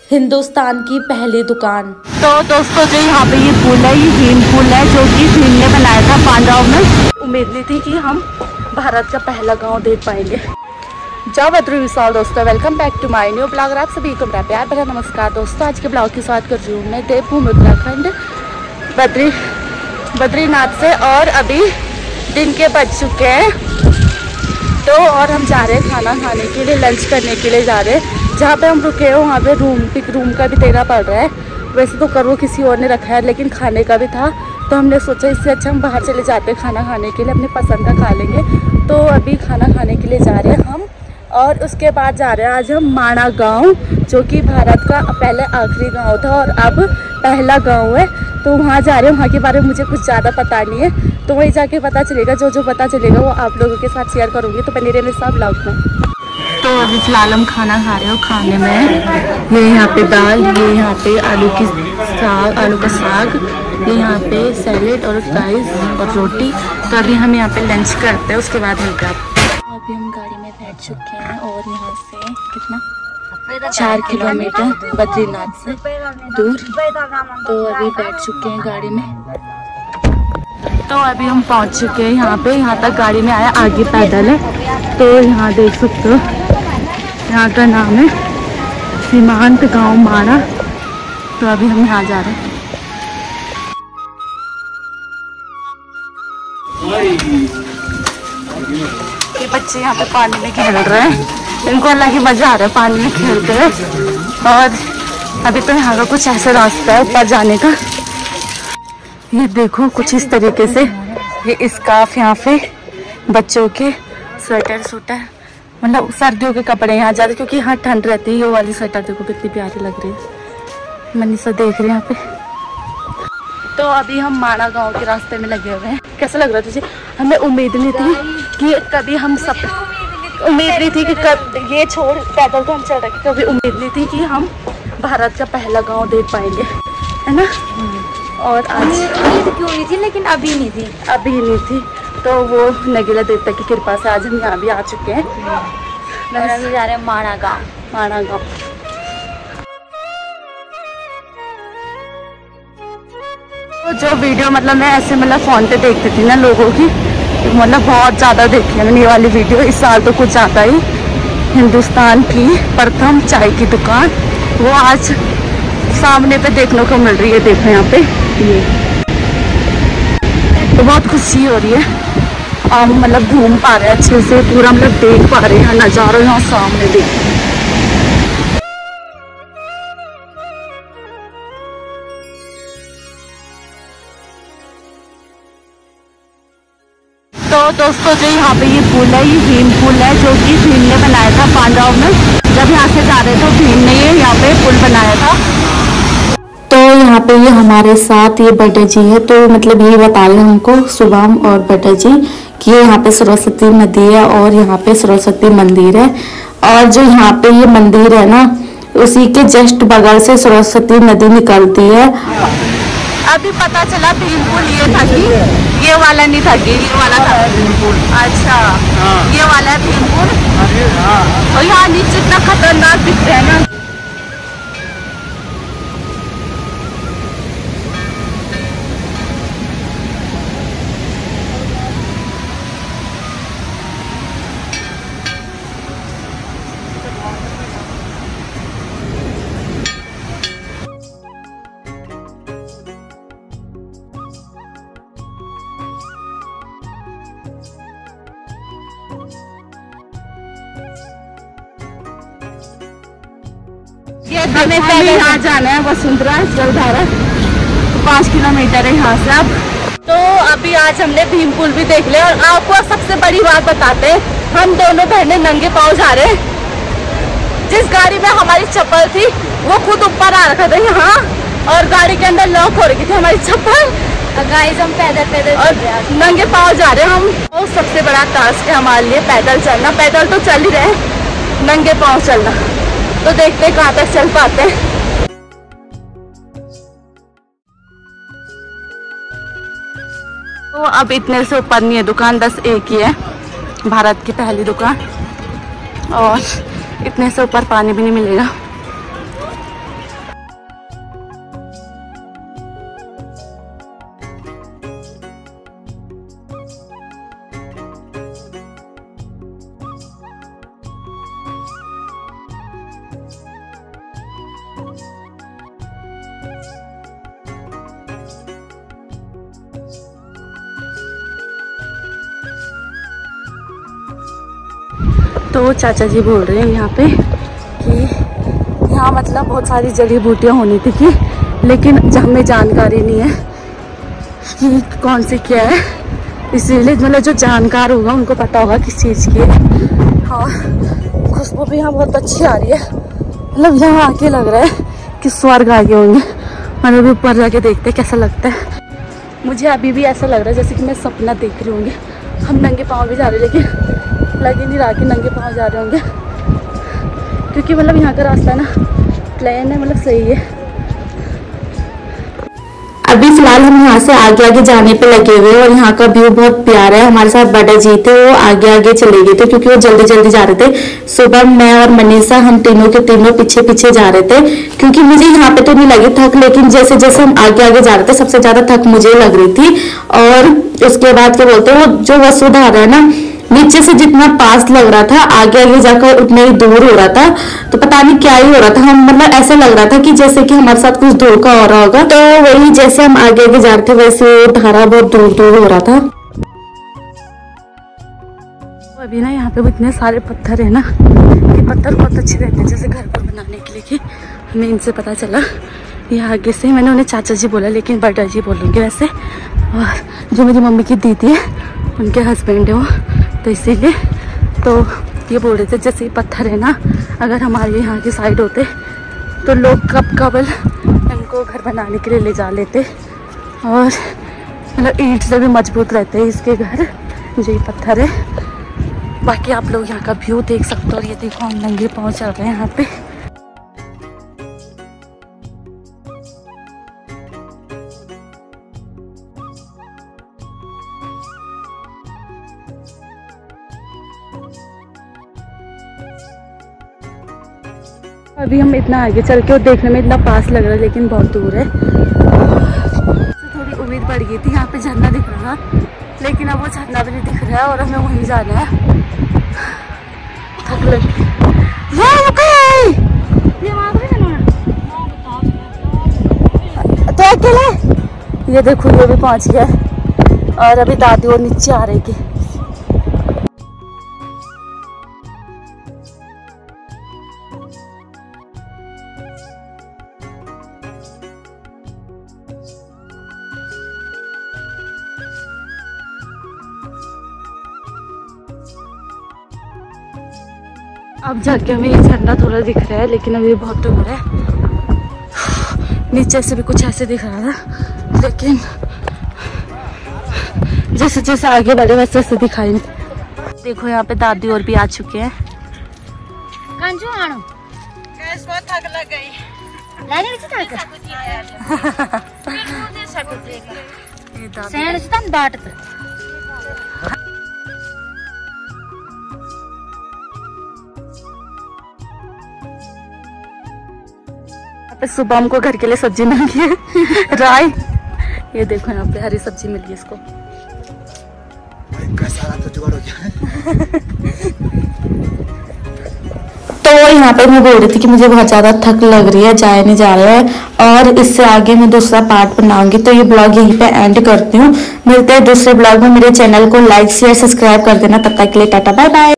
हिंदुस्तान की पहली दुकान। तो दोस्तों जो यहाँ पे ये पुल है, ये भीम पुल है जो कि भीम ने बनाया था पांडव में। उम्मीद नहीं थी कि हम भारत का पहला गांव देख पाएंगे। जय बद्री विशाल दोस्तों, welcome back to my new blog. आप सभी को मेरा प्यार भरा नमस्कार दोस्तों। आज के ब्लॉग की शुरुआत कर रही हूँ मैं देवभूमि उत्तराखंड बद्रीनाथ से। और अभी दिन के बज चुके हैं तो और हम जा रहे हैं खाना खाने के लिए, लंच करने के लिए जा रहे हैं। जहाँ पे हम रुके हैं वहाँ पे रूम का भी देना पड़ रहा है। वैसे तो वो किसी और ने रखा है, लेकिन खाने का भी था तो हमने सोचा इससे अच्छा हम बाहर चले जाते हैं खाना खाने के लिए, अपने पसंद का खा लेंगे। तो अभी खाना खाने के लिए जा रहे हैं हम। और उसके बाद जा रहे हैं आज हम माणा गांव, जो कि भारत का पहले आखिरी गांव था और अब पहला गांव है। तो वहाँ जा रहे हैं। वहाँ के बारे में मुझे कुछ ज़्यादा पता नहीं है, तो वहीं जाके पता चलेगा। जो पता चलेगा वो आप लोगों के साथ शेयर करूँगी। तो बने रहिए सब ब्लॉग में। तो अभी फिलहाल हम खाना खा रहे हो। खाने में ये यहाँ पे दाल, ये यहाँ पे आलू का साग, ये यहाँ पे सैलेड और फ्राइज और रोटी। तो अभी हम यहाँ पे लंच करते हैं, उसके बाद मिलते हैं। अभी हम गाड़ी में बैठ चुके हैं और यहाँ से कितना 4 किलोमीटर बद्रीनाथ से दूर। तो अभी बैठ चुके हैं गाड़ी में। तो अभी हम पहुँच चुके हैं यहाँ पे। यहाँ तक गाड़ी में आया, आगे पैदल है। तो यहाँ देख सकते हो, यहाँ का नाम है सीमांत गांव माणा। तो अभी हम यहाँ जा रहे हैं। ये बच्चे यहाँ पे पानी में खेल रहे हैं, इनको अलग ही मजा आ रहा है पानी में खेलते हैं। और अभी तो यहाँ का कुछ ऐसा रास्ता है ऊपर जाने का। ये देखो कुछ इस तरीके से ये स्कार्फ यहाँ पे बच्चों के स्वेटर मतलब सर्दियों के कपड़े यहाँ जाते, क्योंकि यहाँ ठंड रहती है। ये वाली स्वेटर देखो कितनी प्यारी लग रही है। मनीषा देख रहे हैं यहाँ पे। तो अभी हम माणा गांव के रास्ते में लगे हुए हैं। कैसा लग रहा है तुझे? हमें उम्मीद नहीं थी कि कभी हम उम्मीद नहीं थी कि कब ये छोड़ पैदल तो हम चल रहे, कभी उम्मीद नहीं थी कि हम भारत का पहला गाँव देख पाएंगे, है ना। और आज उम्मीद क्यों नहीं थी, लेकिन अभी नहीं थी। तो वो नगीला देवता की कृपा से आज हम यहाँ भी आ चुके हैं। अभी जा रहे हैं माणा गांव। तो जो वीडियो मतलब मैं ऐसे फ़ोन पे देखती थी ना लोगों की, मतलब बहुत ज़्यादा देखी है मैंने ये वाली वीडियो। इस साल तो कुछ ज़्यादा ही। हिंदुस्तान की प्रथम चाय की दुकान वो आज सामने पे देखने को मिल रही है। देखो यहाँ पे ये तो बहुत खुशी हो रही है। हम मतलब घूम पा रहे हैं अच्छे से, पूरा मतलब देख पा रहे हैं नज़ारा यहाँ सामने देख। तो दोस्तों जो यहाँ पे ये पुल है, ये भीम पुल है जो कि भीम ने बनाया था पांडव में। जब यहाँ से जा रहे थे तो भीम ने ये यहाँ पे पुल बनाया था। तो यहाँ पे ये हमारे साथ ये बटा जी है। तो मतलब ये बताए हमको शुभम और बटा जी कि यहाँ पे सरस्वती नदी है और यहाँ पे सरस्वती मंदिर है। और जो यहाँ पे ये मंदिर है ना, उसी के जस्ट बगल से सरस्वती नदी निकलती है। अभी पता चला भीम पुल ये था कि ये वाला नहीं था, कि ये वाला था भीम पुल। अच्छा ये वाला है भीम पुल। और यहाँ नीचे इतना खतरनाक दिख रहा है ना। हमें पहले यहाँ जाना है वसुंधरा जलधारा, 5 किलोमीटर है यहाँ से। अब तो अभी आज हमने भीम पुल भी देख लिया। और आपको सबसे बड़ी बात बताते हैं, हम दोनों बहनें नंगे पाँव जा रहे हैं। जिस गाड़ी में हमारी चप्पल थी वो खुद ऊपर आ रखा था यहाँ, और गाड़ी के अंदर लॉक हो रही थी हमारी चप्पल। गाइस हम पैदल और नंगे पाँव जा रहे हैं हम। वो सबसे बड़ा टास्क है हमारे लिए पैदल चलना। पैदल तो चल ही रहे, नंगे पाँव चलना। तो देखते हैं कहाँ तक चल पाते हैं। तो अब इतने से ऊपर नहीं है दुकान, 10 एक ही है, भारत की पहली दुकान। और इतने से ऊपर पानी भी नहीं मिलेगा। तो चाचा जी बोल रहे हैं यहाँ पे कि यहाँ मतलब बहुत सारी जड़ी बूटियाँ होनी थी कि, लेकिन हमें जानकारी नहीं है कि कौन सी क्या है, इसीलिए मतलब जो जानकार होगा उनको पता होगा किस चीज़ की है। हाँ, खुशबू भी यहाँ बहुत अच्छी आ रही है, मतलब यहाँ आके लग रहा है कि स्वर्ग आ गए होंगे। मतलब भी ऊपर जाके देखते कैसा लगता है। मुझे अभी भी ऐसा लग रहा है जैसे कि मैं सपना देख रही होंगी। हम नंगे पाँव भी जा रहे हैं, लेकिन लग ही नहीं रहा कि नंगे पाँव जा रहे होंगे, क्योंकि मतलब यहाँ का रास्ता ना प्लेन है, मतलब सही है। अभी फिलहाल हम यहाँ से आगे आगे जाने पे लगे हुए हैं और यहाँ का व्यू बहुत प्यारा है। हमारे साथ बड़ा जी थे, वो आगे आगे चले गए थे क्योंकि वो जल्दी जल्दी जा रहे थे। सुबह मैं और मनीषा हम तीनों के तीनों पीछे पीछे जा रहे थे, क्योंकि मुझे यहाँ पे तो नहीं लगी थक, लेकिन जैसे जैसे हम आगे आगे जा रहे थे सबसे ज्यादा थक मुझे लग रही थी। और उसके बाद क्या बोलते हैं, वो जो वसुधारा है ना, नीचे से जितना पास लग रहा था आगे आगे जाकर उतना ही दूर हो रहा था। तो पता नहीं क्या ही हो रहा था, हम मतलब ऐसा लग रहा था कि जैसे कि हमारे साथ कुछ धोखा हो रहा होगा। तो वही जैसे हम आगे आगे जा रहे थे वैसे धारा बहुत दूर दूर हो रहा था। अभी ना यहाँ पे इतने सारे पत्थर है ना, ये पत्थर बहुत अच्छे रहते हैं जैसे घर पर बनाने के लिए, कि हमें इनसे पता चला। ये आगे से मैंने उन्हें चाचा जी बोला, लेकिन बड़ा जी बोलेंगे वैसे। और जो मेरी मम्मी की दीदी है उनके हस्बैंड है वो, तो इसीलिए तो ये बोल रहे थे जैसे ये पत्थर है ना, अगर हमारे यहाँ की साइड होते तो लोग कब कबल इनको घर बनाने के लिए ले जा लेते। और मतलब ईंट से भी मजबूत रहते हैं इसके घर, जो ये पत्थर है। बाकी आप लोग यहाँ का व्यू देख सकते हो। और ये देखो हम नंगे पाँव चल रहे हैं यहाँ पे। अभी हम इतना आगे चल के और देखने में इतना पास लग रहा है, लेकिन बहुत दूर है। थोड़ी उम्मीद बढ़ गई थी, यहाँ पे झरना दिख रहा था, लेकिन अब वो झरना भी नहीं दिख रहा है और हमें वहीं जाना है। थक लगी। तो अकेले ये देखो ये भी पहुंच गया और अभी दादी और नीचे आ रही थी। अब जाके हमें ये झरना थोड़ा दिख रहा है, लेकिन अभी बहुत दूर है। नीचे से भी कुछ ऐसे दिख रहा था, लेकिन जैसे जैसे आगे बढ़े वैसे वैसे दिखाई नहीं। देखो यहाँ पे दादी और भी आ चुके हैं। थक लग गई। सुबह हमको घर के लिए सब्जी मिली है राय। ये देखो यहाँ पे हरी सब्जी मिली है इसको। तो यहाँ पे मैं बोल रही थी कि मुझे बहुत ज़्यादा थक लग रही है, जाया नहीं जा रहा है, और इससे आगे मैं दूसरा पार्ट बनाऊंगी। तो ये ब्लॉग यहीं पे एंड करती हूँ। मिलते हैं दूसरे ब्लॉग में। मेरे चैनल को लाइक शेयर सब्सक्राइब कर देना। तब तक के लिए टाटा बाय बाय।